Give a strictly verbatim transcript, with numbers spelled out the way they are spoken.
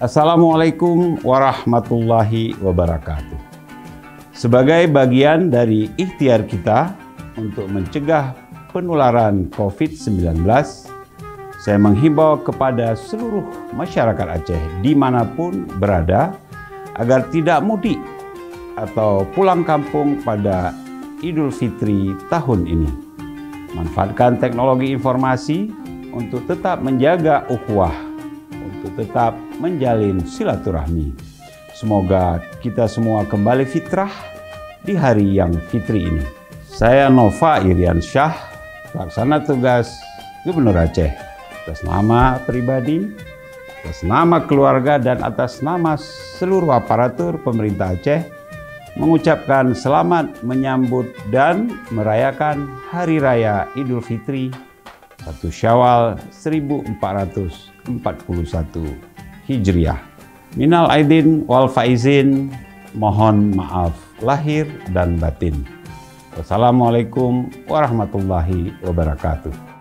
Assalamualaikum warahmatullahi wabarakatuh. Sebagai bagian dari ikhtiar kita untuk mencegah penularan COVID sembilan belas, saya menghimbau kepada seluruh masyarakat Aceh dimanapun berada agar tidak mudik atau pulang kampung pada Idul Fitri tahun ini. Manfaatkan teknologi informasi untuk tetap menjaga ukhuwah, untuk tetap menjalin silaturahmi. Semoga kita semua kembali fitrah di hari yang fitri ini. Saya Nova Iriansyah, pelaksana tugas Gubernur Aceh, atas nama pribadi, atas nama keluarga, dan atas nama seluruh aparatur pemerintah Aceh, mengucapkan selamat menyambut dan merayakan Hari Raya Idul Fitri satu Syawal seribu empat ratus empat puluh satu Hijriah. Minal aidin wal faizin, mohon maaf lahir dan batin. Wassalamualaikum warahmatullahi wabarakatuh.